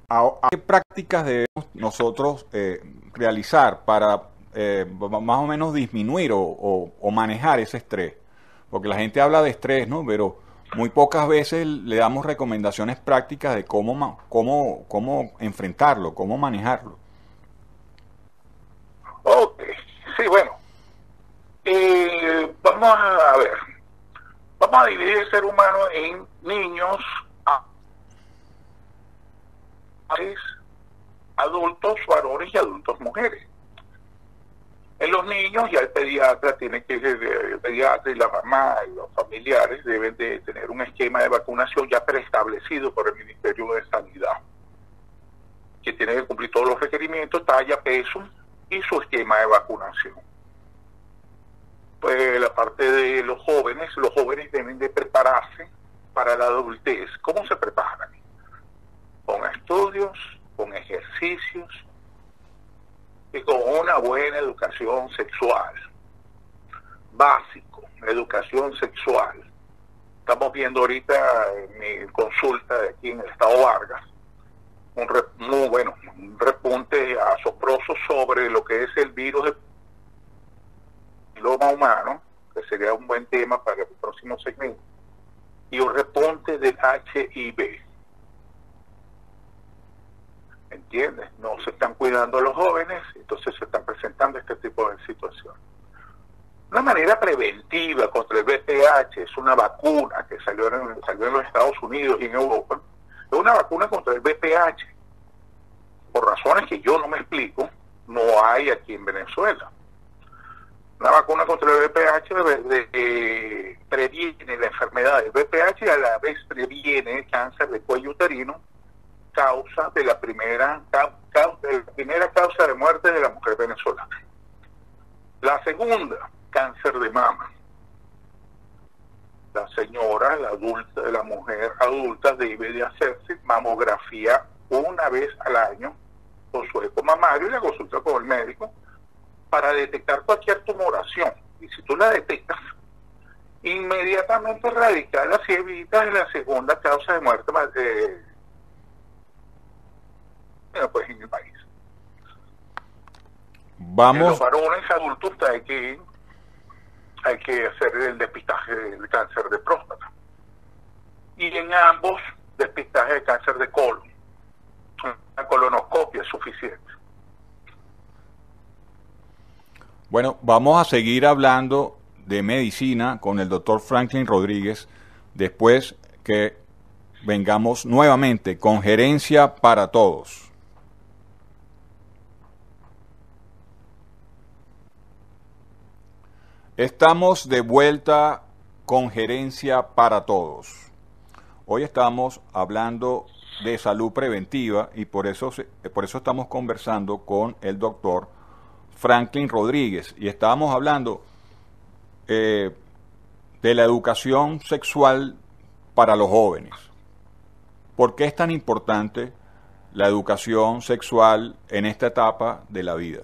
¿qué prácticas debemos nosotros realizar para más o menos disminuir o manejar ese estrés? Porque la gente habla de estrés, ¿no? Pero muy pocas veces le damos recomendaciones prácticas de cómo enfrentarlo, cómo manejarlo. Ok, sí, bueno. A ver, vamos a dividir el ser humano en niños, adultos varones y adultos mujeres. En los niños ya el pediatra tiene que, el pediatra y la mamá y los familiares deben de tener un esquema de vacunación ya preestablecido por el Ministerio de Sanidad, que tiene que cumplir todos los requerimientos, talla, peso y su esquema de vacunación. Pues la parte de los jóvenes deben de prepararse para la adultez. ¿Cómo se preparan? Con estudios, con ejercicios y con una buena educación sexual. Básico, educación sexual. Estamos viendo ahorita en mi consulta de aquí en el Estado Vargas un repunte asombroso sobre lo que es el virus de papiloma humano, que sería un buen tema para el próximo segmento, y un repunte del HIV. ¿Entiendes? No se están cuidando a los jóvenes, entonces se están presentando este tipo de situaciones. Una manera preventiva contra el VPH es una vacuna que salió en los Estados Unidos y en Europa. Es una vacuna contra el VPH. Por razones que yo no me explico, no hay aquí en Venezuela. Una vacuna contra el VPH previene la enfermedad del VPH y a la vez previene el cáncer de cuello uterino, causa de la primera causa de muerte de la mujer venezolana. La segunda, cáncer de mama. La señora, la mujer adulta debe de hacerse mamografía una vez al año con su eco mamario y la consulta con el médico para detectar cualquier tumoración. Y si tú la detectas, inmediatamente erradicarla si evitas la segunda causa de muerte pues en el país. Vamos. En los varones adultos hay que hacer el despistaje del cáncer de próstata. Y en ambos, despistaje de cáncer de colon. La colonoscopia es suficiente. Bueno, vamos a seguir hablando de medicina con el doctor Franklin Rodríguez después que vengamos nuevamente con Gerencia para Todos. Estamos de vuelta con Gerencia para Todos. Hoy estamos hablando de salud preventiva y por eso estamos conversando con el doctor Franklin Rodríguez y estábamos hablando de la educación sexual para los jóvenes. ¿Por qué es tan importante la educación sexual en esta etapa de la vida?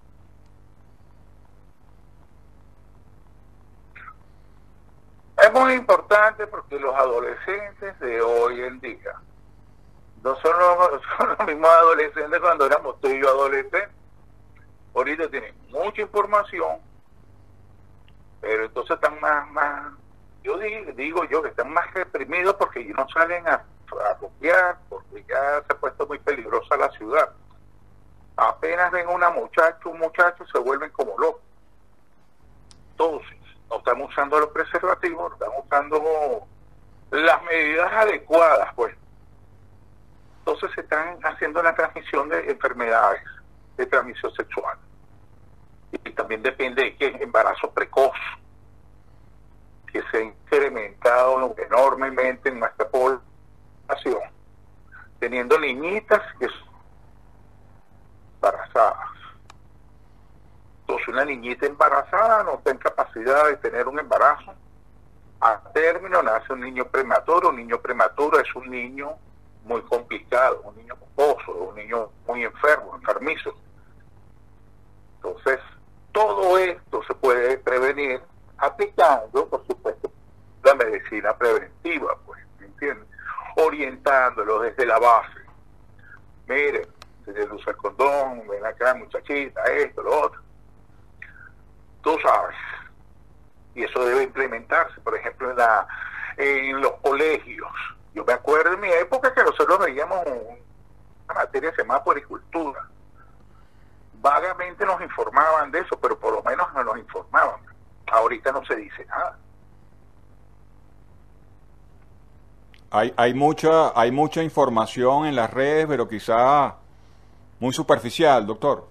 Es muy importante porque los adolescentes de hoy en día no son los mismos adolescentes cuando éramos tú y yo adolescentes. Ahorita tienen mucha información, pero entonces están más yo digo yo que están más reprimidos porque no salen a rumbear, porque ya se ha puesto muy peligrosa la ciudad. Apenas ven un muchacho se vuelven como locos. Entonces, no están usando los preservativos, no están usando las medidas adecuadas, pues. Entonces se están haciendo la transmisión de enfermedades de transmisión sexual. Y también depende de qué embarazo precoz, que se ha incrementado enormemente en nuestra población, teniendo niñitas que son embarazadas. Entonces una niñita embarazada no está en capacidad de tener un embarazo. A término nace un niño prematuro. Un niño prematuro es un niño muy complicado, un niño mocoso, un niño muy enfermizo. Entonces, todo esto se puede prevenir aplicando, por supuesto, la medicina preventiva, pues, ¿me entiendes? Orientándolo desde la base. mire, se debe usar condón, ven acá muchachita, esto, lo otro. Tú sabes. Y eso debe implementarse, por ejemplo, en los colegios. Yo me acuerdo en mi época que nosotros veíamos una materia que se llama puericultura. Vagamente nos informaban de eso, pero por lo menos no nos informaban. Ahorita no se dice nada. Hay mucha información en las redes, pero quizá muy superficial, doctor.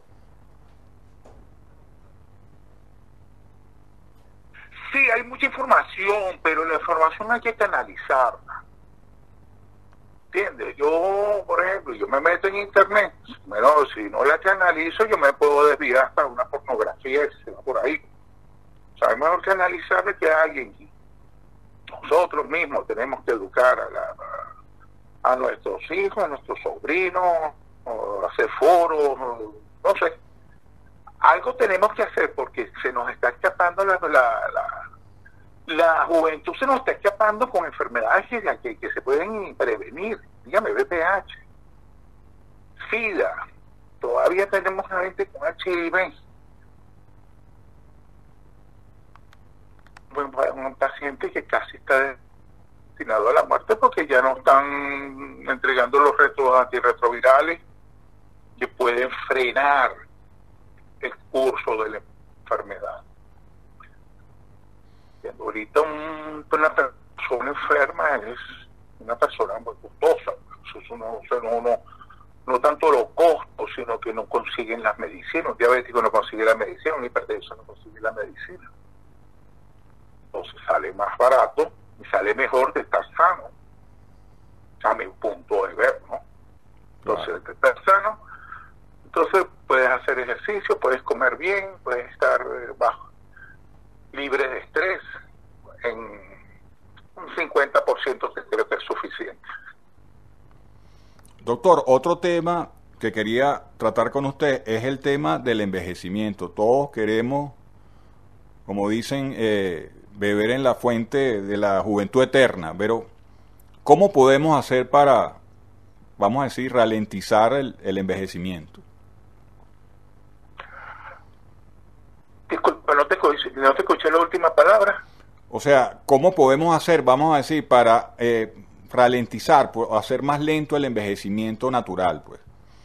Sí, hay mucha información, pero la información hay que canalizarla. ¿Entiendes? Yo, por ejemplo, yo me meto en internet, bueno, si no la canalizo, yo me puedo desviar hasta una pornografía que se va por ahí. O sea, es mejor canalizarle que a alguien. Nosotros mismos tenemos que educar a nuestros hijos, a nuestros sobrinos, hacer foros, no sé. Algo tenemos que hacer porque se nos está escapando la juventud, se nos está escapando con enfermedades que se pueden prevenir. Dígame, VPH, SIDA, todavía tenemos gente con HIV. Un paciente que casi está destinado a la muerte porque ya no están entregando los antirretrovirales que pueden frenar el curso de la enfermedad. Y ahorita una persona enferma es una persona muy costosa. No tanto los costos, sino que no consiguen las medicinas. Un diabético no consigue la medicina, un hipertenso no consigue la medicina. Entonces sale más barato y sale mejor de estar sano. A mi punto de ver, ¿no? Entonces, de estar sano, entonces puedes hacer ejercicio, puedes comer bien, puedes estar libre de estrés. En un 50% que creo que es suficiente. Doctor, otro tema que quería tratar con usted es el tema del envejecimiento. Todos queremos, como dicen, beber en la fuente de la juventud eterna, pero ¿cómo podemos hacer para, vamos a decir, ralentizar el envejecimiento? Disculpa, no te escuché la última palabra. O sea, ¿cómo podemos hacer, vamos a decir, para ralentizar, hacer más lento el envejecimiento natural, pues?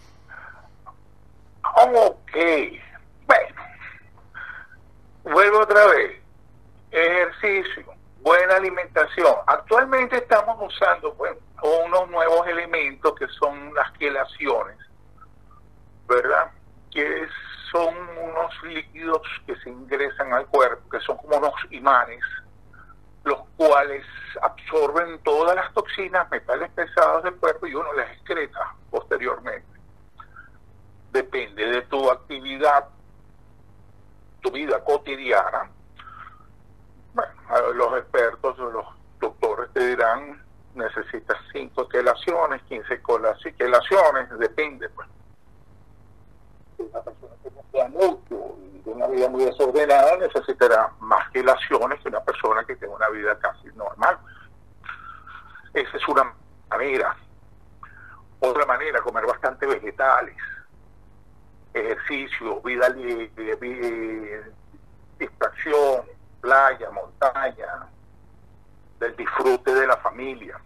Ok. Bueno, vuelvo otra vez. Ejercicio, buena alimentación. Actualmente estamos usando unos nuevos elementos que son las quelaciones, ¿verdad? Que son unos líquidos que se ingresan al cuerpo, que son como unos imanes, los cuales absorben todas las toxinas, metales pesados del cuerpo y uno las excreta posteriormente. Depende de tu actividad, tu vida cotidiana. Bueno, los expertos, los doctores te dirán, necesitas 5 quelaciones, 15 quelaciones, depende, pues. Una persona que no sea mucho y de una vida muy desordenada necesitará más quelaciones que una persona que tenga una vida casi normal. Esa es una manera. Otra manera, comer bastante vegetales, ejercicio, vida libre, distracción, playa, montaña, del disfrute de la familia.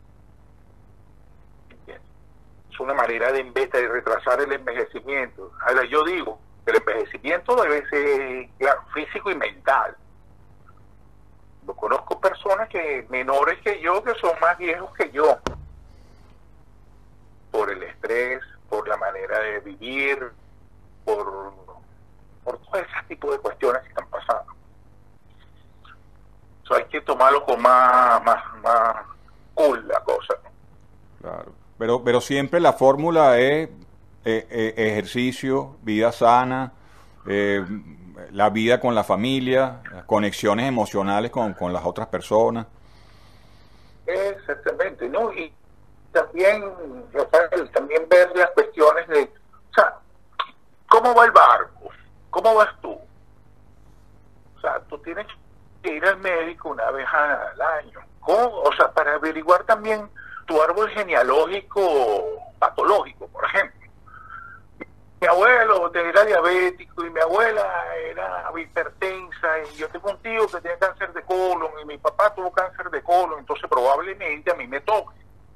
Es una manera de retrasar el envejecimiento. Ahora yo digo, el envejecimiento debe ser, claro, físico y mental. Yo conozco personas menores que yo, que son más viejos que yo, por el estrés, por la manera de vivir, por todo ese tipo de cuestiones que están pasando. Eso hay que tomarlo con más cool la cosa, ¿no? Claro. Pero siempre la fórmula es ejercicio, vida sana, la vida con la familia, conexiones emocionales con las otras personas. Exactamente, ¿no? Y también, Rafael, también ver las cuestiones de, o sea, ¿cómo va el barco? ¿Cómo vas tú? O sea, tú tienes que ir al médico una vez al año. ¿Cómo? O sea, para averiguar también tu árbol genealógico patológico, por ejemplo. Mi abuelo era diabético y mi abuela era hipertensa y yo tengo un tío que tenía cáncer de colon y mi papá tuvo cáncer de colon, entonces probablemente a mí me toque.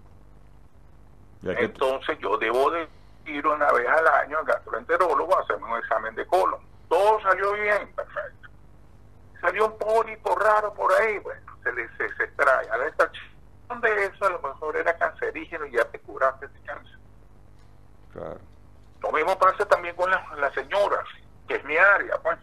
Entonces yo debo de ir una vez al año al gastroenterólogo a hacerme un examen de colon. Todo salió bien, perfecto. Salió un pólipo raro por ahí, bueno, se extrae. A la extracción de eso a lo mejor era cancerígeno y ya te curaste de cáncer. Claro. Lo mismo pasa también con las señoras, que es mi área, pues.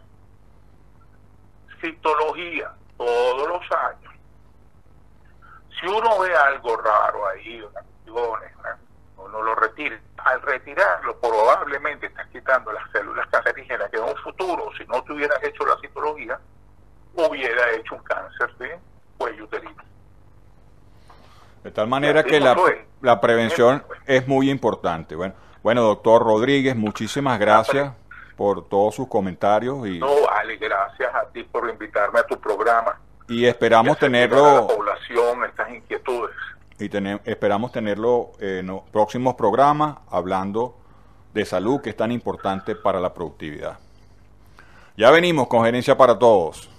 Citología, todos los años. Si uno ve algo raro ahí, unas cuestiones, uno lo retira. Al retirarlo, probablemente estás quitando las células cancerígenas que en un futuro, si no te hubieras hecho la citología, hubiera hecho un cáncer de cuello uterino. De tal manera que la prevención es muy importante. Bueno, doctor Rodríguez, muchísimas gracias por todos sus comentarios. No, Ale, gracias a ti por invitarme a tu programa. Y esperamos tenerlo... a la población estas inquietudes. Y esperamos tenerlo en los próximos programas hablando de salud, que es tan importante para la productividad. Ya venimos con Gerencia para Todos.